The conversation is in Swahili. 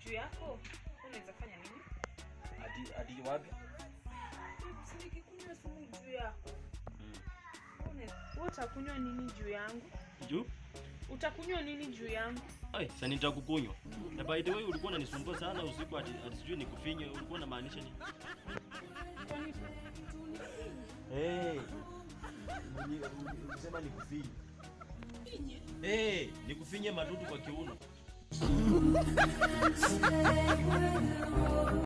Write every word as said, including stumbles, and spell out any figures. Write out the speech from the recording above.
juu yako, unaweza fanya nini? Hadi hadi wapi? Nikikunywa sumu juu yako. Mm. Unaweza utakunywa nini juu yangu? Juu? Utakunywa nini juu yangu? Ai, sasa nitakukunywa. Na by the way ulikuwa unanisumbua sana usiku hadi sijui nikufinye, ulikuwa unamaanisha nini? Kwani Eh. Unasema nikufinye. Eh, nikufinye madudu kwa kiuno.